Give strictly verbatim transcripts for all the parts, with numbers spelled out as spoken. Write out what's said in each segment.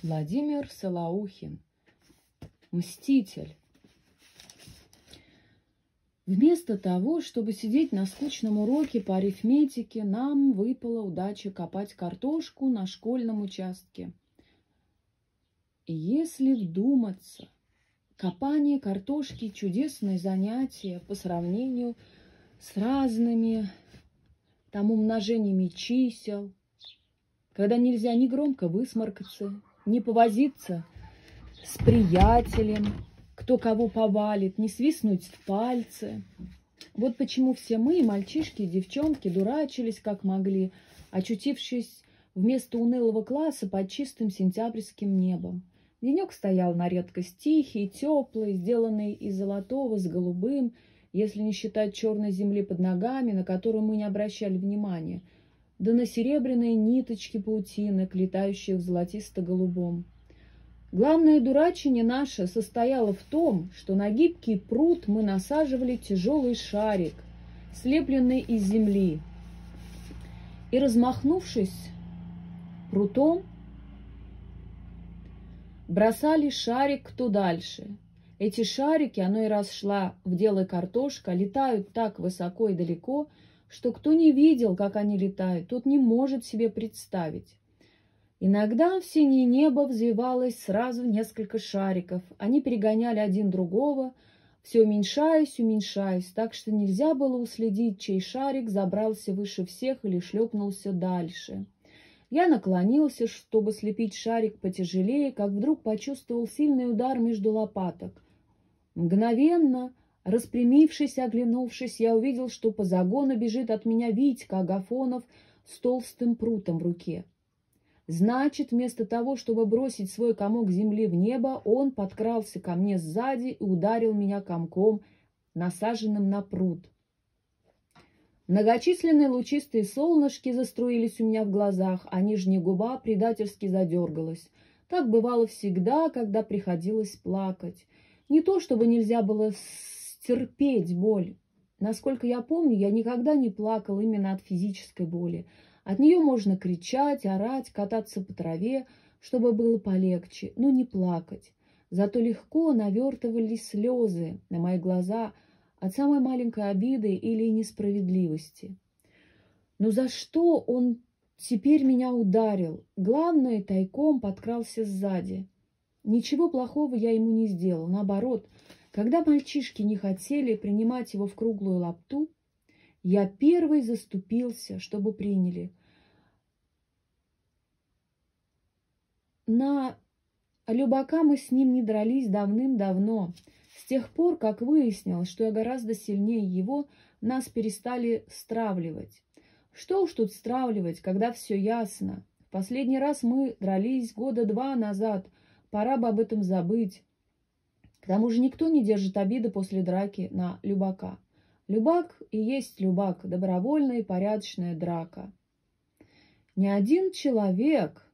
Владимир Солоухин. Мститель. Вместо того, чтобы сидеть на скучном уроке по арифметике, нам выпала удача копать картошку на школьном участке. И если вдуматься, копание картошки – чудесное занятие по сравнению с разными там умножениями чисел, когда нельзя ни громко высморкаться, ни повозиться с приятелем, кто кого повалит, не свистнуть в пальцы. Вот почему все мы, мальчишки и девчонки, дурачились как могли, очутившись вместо унылого класса под чистым сентябрьским небом. Денек стоял на редкость тихий, теплый, сделанный из золотого с голубым, если не считать черной земли под ногами, на которую мы не обращали внимания, да на серебряные ниточки паутинок, летающих в золотисто-голубом. Главное дурачение наше состояло в том, что на гибкий пруд мы насаживали тяжелый шарик, слепленный из земли, и, размахнувшись прутом, бросали шарик кто дальше. Эти шарики, оно и раз шла в дело картошка, летают так высоко и далеко, что кто не видел, как они летают, тот не может себе представить. Иногда в синее небо взвивалось сразу несколько шариков. Они перегоняли один другого, все уменьшаясь, уменьшаясь, так что нельзя было уследить, чей шарик забрался выше всех или шлепнулся дальше. Я наклонился, чтобы слепить шарик потяжелее, как вдруг почувствовал сильный удар между лопаток. Мгновенно, распрямившись и оглянувшись, я увидел, что по загону бежит от меня Витька Агафонов с толстым прутом в руке. Значит, вместо того, чтобы бросить свой комок земли в небо, он подкрался ко мне сзади и ударил меня комком, насаженным на пруд. Многочисленные лучистые солнышки заструились у меня в глазах, а нижняя губа предательски задергалась. Так бывало всегда, когда приходилось плакать. Не то, чтобы нельзя было стерпеть боль. Насколько я помню, я никогда не плакал именно от физической боли. От нее можно кричать, орать, кататься по траве, чтобы было полегче, но не плакать. Зато легко навертывались слезы на мои глаза от самой маленькой обиды или несправедливости. Но за что он теперь меня ударил? Главное, тайком подкрался сзади. Ничего плохого я ему не сделал. Наоборот, когда мальчишки не хотели принимать его в круглую лапту, я первый заступился, чтобы приняли. На Любака мы с ним не дрались давным-давно. С тех пор, как выяснилось, что я гораздо сильнее его, нас перестали стравливать. Что уж тут стравливать, когда все ясно. В последний раз мы дрались года два назад. Пора бы об этом забыть. К тому же никто не держит обиды после драки на Любака. Любак и есть Любак, добровольная и порядочная драка. Ни один человек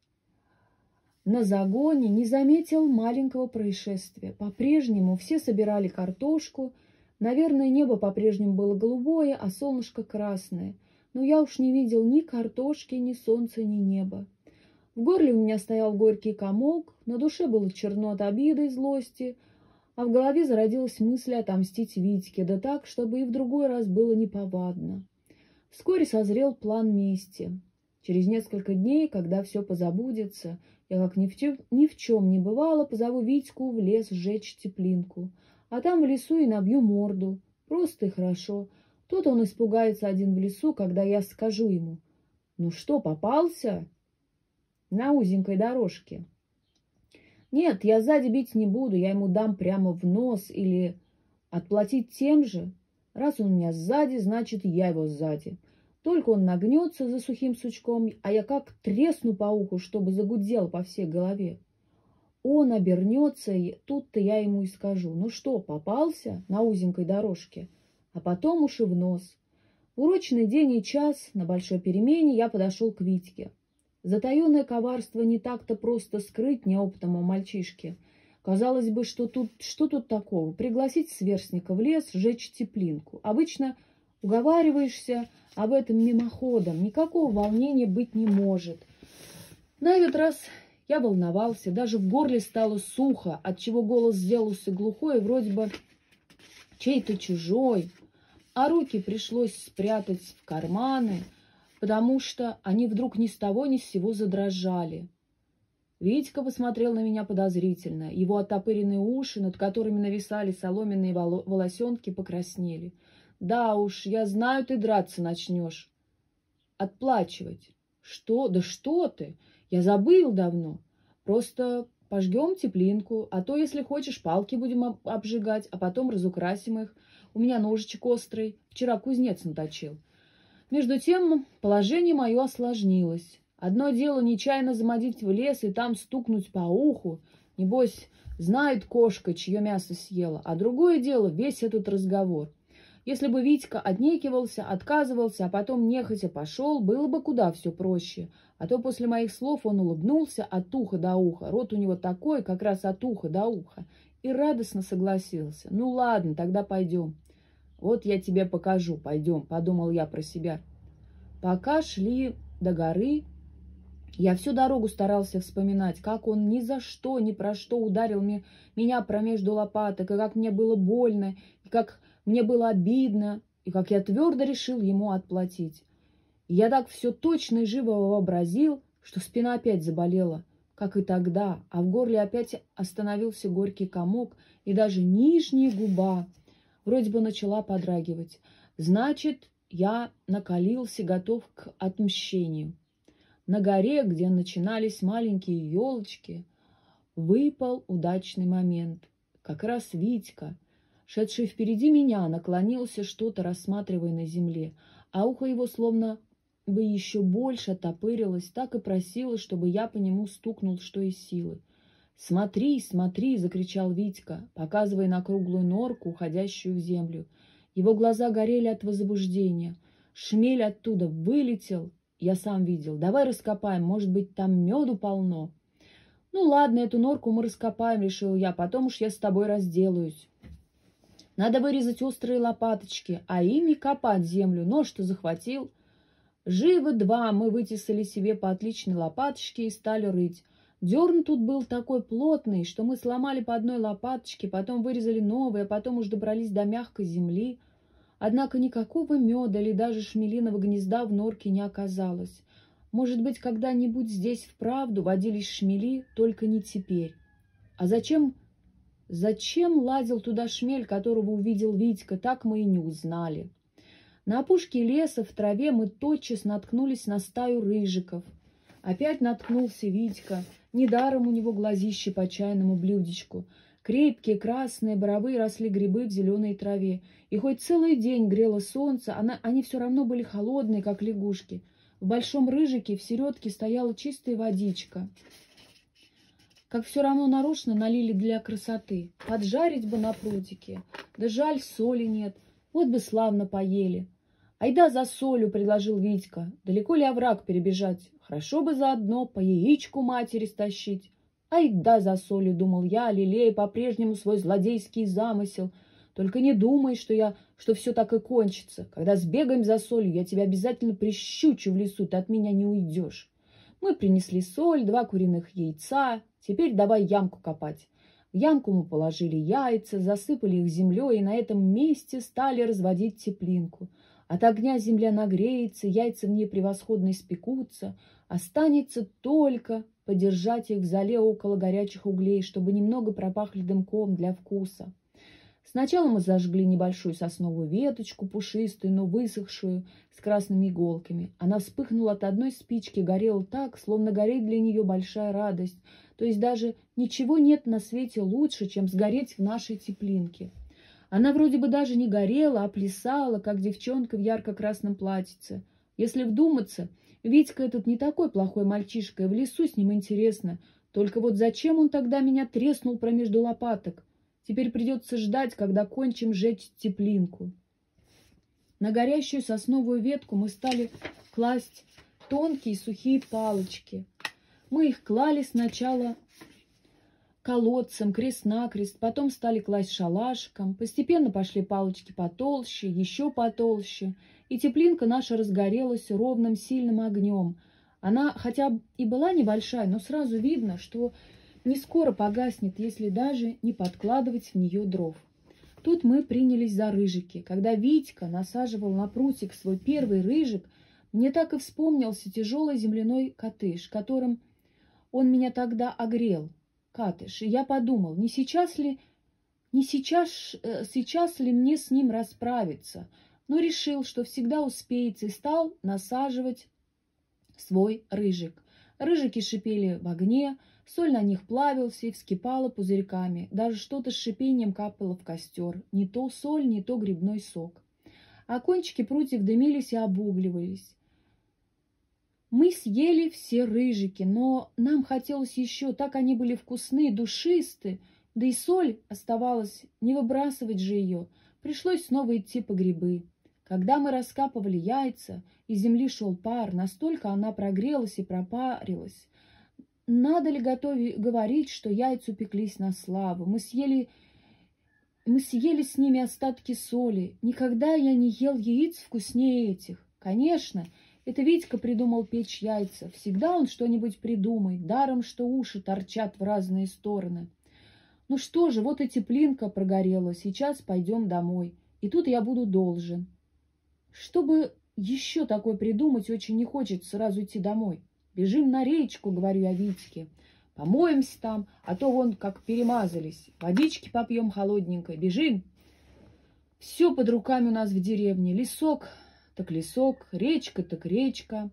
на загоне не заметил маленького происшествия. По-прежнему все собирали картошку. Наверное, небо по-прежнему было голубое, а солнышко красное. Но я уж не видел ни картошки, ни солнца, ни неба. В горле у меня стоял горький комок, на душе было черно от обиды и злости, а в голове зародилась мысль отомстить Витьке, да так, чтобы и в другой раз было неповадно. Вскоре созрел план мести. Через несколько дней, когда все позабудется, я, как ни в, чем, ни в чем не бывало, позову Витьку в лес сжечь теплинку, а там в лесу и набью морду. Просто и хорошо. Тут он испугается один в лесу, когда я скажу ему: «Ну что, попался?» На узенькой дорожке. Нет, я сзади бить не буду, я ему дам прямо в нос или отплатить тем же. Раз он у меня сзади, значит, я его сзади. Только он нагнется за сухим сучком, а я как тресну по уху, чтобы загудел по всей голове. Он обернется, и тут-то я ему и скажу: ну что, попался на узенькой дорожке? А потом уж и в нос. В урочный день и час на большой перемене я подошел к Витьке. Затаенное коварство не так-то просто скрыть неопытному мальчишке. Казалось бы, что тут, что тут такого? Пригласить сверстника в лес, сжечь теплинку. Обычно уговариваешься об этом мимоходом. Никакого волнения быть не может. На этот раз Я волновался, даже в горле стало сухо, отчего голос сделался глухой, вроде бы чей-то чужой, а руки пришлось спрятать в карманы, потому что они вдруг ни с того ни с сего задрожали. Витька посмотрел на меня подозрительно. Его оттопыренные уши, над которыми нависали соломенные волосенки, покраснели. «Да уж, я знаю, ты драться начнешь. Отплачивать». «Что? Да что ты? Я забыл давно. Просто пожгем теплинку, а то, если хочешь, палки будем обжигать, а потом разукрасим их. У меня ножичек острый, вчера кузнец наточил». Между тем положение мое осложнилось. Одно дело нечаянно замодить в лес и там стукнуть по уху. Небось, знает кошка, чье мясо съела. А другое дело весь этот разговор. Если бы Витька отнекивался, отказывался, а потом нехотя пошел, было бы куда все проще. А то после моих слов он улыбнулся от уха до уха. Рот у него такой, как раз от уха до уха. И радостно согласился. «Ну ладно, тогда пойдем». «Вот я тебе покажу, пойдем», — подумал я про себя. Пока шли до горы, я всю дорогу старался вспоминать, как он ни за что, ни про что ударил мне, меня промежду лопаток, и как мне было больно, и как мне было обидно, и как я твердо решил ему отплатить. И я так все точно и живо вообразил, что спина опять заболела, как и тогда, а в горле опять остановился горький комок, и даже нижняя губа вроде бы начала подрагивать. Значит, я накалился, готов к отмщению. На горе, где начинались маленькие елочки, выпал удачный момент. Как раз Витька, шедший впереди меня, наклонился, что-то рассматривая на земле, а ухо его словно бы еще больше оттопырилось, так и просило, чтобы я по нему стукнул, что из силы. «Смотри, смотри!» — закричал Витька, показывая на круглую норку, уходящую в землю. Его глаза горели от возбуждения. Шмель оттуда вылетел. Я сам видел. «Давай раскопаем, может быть, там меду полно». «Ну ладно, эту норку мы раскопаем», — решил я, «потом уж я с тобой разделаюсь. Надо вырезать острые лопаточки, а ими копать землю. Нож-то захватил». Живо два мы вытесали себе по отличной лопаточке и стали рыть. Дерн тут был такой плотный, что мы сломали по одной лопаточке, потом вырезали новые, а потом уж добрались до мягкой земли. Однако никакого меда или даже шмелиного гнезда в норке не оказалось. Может быть, когда-нибудь здесь вправду водились шмели, только не теперь. А зачем, зачем лазил туда шмель, которого увидел Витька, так мы и не узнали. На опушке леса в траве мы тотчас наткнулись на стаю рыжиков. Опять наткнулся Витька. Недаром у него глазищи по чайному блюдечку. Крепкие, красные, боровые росли грибы в зеленой траве. И хоть целый день грело солнце, она, они все равно были холодные, как лягушки. В большом рыжике в середке стояла чистая водичка. Как все равно нарочно налили для красоты. Поджарить бы на прутике. Да жаль, соли нет. Вот бы славно поели. «Айда за солью», — предложил Витька. «Далеко ли овраг перебежать? Хорошо бы заодно по яичку матери стащить». «Айда за солью», — думал я, лелея по-прежнему свой злодейский замысел. «Только не думай, что я, что все так и кончится. Когда сбегаем за солью, я тебя обязательно прищучу в лесу, ты от меня не уйдешь». Мы принесли соль, два куриных яйца. Теперь давай ямку копать. В ямку мы положили яйца, засыпали их землей и на этом месте стали разводить теплинку. От огня земля нагреется, яйца в ней превосходно испекутся. Останется только подержать их в зале около горячих углей, чтобы немного пропахли дымком для вкуса. Сначала мы зажгли небольшую сосновую веточку, пушистую, но высохшую, с красными иголками. Она вспыхнула от одной спички, горела так, словно гореть для нее большая радость. То есть даже ничего нет на свете лучше, чем сгореть в нашей теплинке. Она вроде бы даже не горела, а плясала, как девчонка в ярко-красном платьице. Если вдуматься, Витька этот не такой плохой мальчишка, и в лесу с ним интересно. Только вот зачем он тогда меня треснул промежду лопаток? Теперь придется ждать, когда кончим жечь теплинку. На горящую сосновую ветку мы стали класть тонкие сухие палочки. Мы их клали сначала колодцем, крест-накрест, потом стали класть шалашиком. Постепенно пошли палочки потолще, еще потолще, и теплинка наша разгорелась ровным сильным огнем. Она хотя и была небольшая, но сразу видно, что не скоро погаснет, если даже не подкладывать в нее дров. Тут мы принялись за рыжики. Когда Витька насаживал на прутик свой первый рыжик, мне так и вспомнился тяжелый земляной катыш, которым он меня тогда огрел. Катыш. И я подумал, не сейчас ли, не сейчас, э, сейчас ли мне с ним расправиться, но решил, что всегда успеется, и стал насаживать свой рыжик. Рыжики шипели в огне, соль на них плавился и вскипала пузырьками. Даже что-то с шипением капало в костер. Не то соль, не то грибной сок. А кончики прутьев дымились и обугливались. Мы съели все рыжики, но нам хотелось еще. Так они были вкусные, душистые. Да и соль оставалась, не выбрасывать же ее. Пришлось снова идти по грибы. Когда мы раскапывали яйца, из земли шел пар, настолько она прогрелась и пропарилась. Надо ли готовить, говорить, что яйца упеклись на славу? Мы съели, мы съели с ними остатки соли. Никогда я не ел яиц вкуснее этих. Конечно, это Витька придумал печь яйца. Всегда он что-нибудь придумает, даром, что уши торчат в разные стороны. Ну что же, вот и теплинка прогорела. Сейчас пойдем домой. И тут я буду должен. Чтобы еще такое придумать, очень не хочется сразу идти домой. Бежим на речку, говорю я Витьке. Помоемся там, а то вон как перемазались. Водички попьем холодненькой. Бежим. Все под руками у нас в деревне. Лесок так лесок, речка так речка.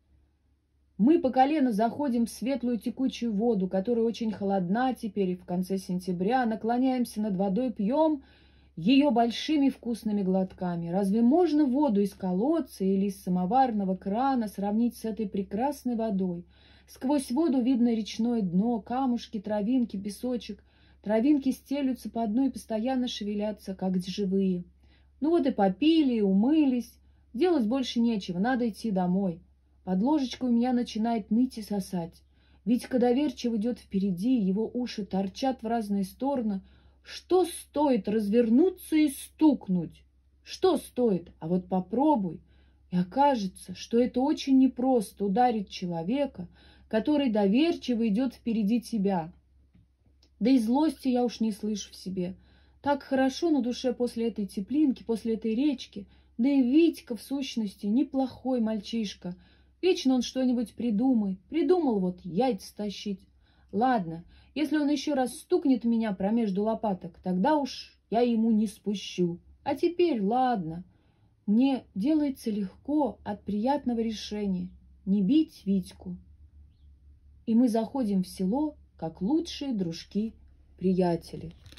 Мы по колено заходим в светлую текучую воду, которая очень холодна теперь, и в конце сентября наклоняемся над водой, пьем ее большими вкусными глотками. Разве можно воду из колодца или из самоварного крана сравнить с этой прекрасной водой? Сквозь воду видно речное дно, камушки, травинки, песочек. Травинки стелются по дну и постоянно шевелятся, как живые. Ну вот и попили, и умылись. Делать больше нечего, надо идти домой. Под ложечкой у меня начинает ныть и сосать. Витька доверчиво идет впереди, его уши торчат в разные стороны. Что стоит развернуться и стукнуть? Что стоит? А вот попробуй. И окажется, что это очень непросто ударить человека, который доверчиво идет впереди тебя. Да и злости я уж не слышу в себе. Так хорошо на душе после этой теплинки, после этой речки. Да и Витька, в сущности, неплохой мальчишка. Вечно он что-нибудь придумает. Придумал вот яйца тащить. Ладно, если он еще раз стукнет меня промежду лопаток, тогда уж я ему не спущу. А теперь ладно. Мне делается легко от приятного решения не бить Витьку. И мы заходим в село, как лучшие дружки-приятели.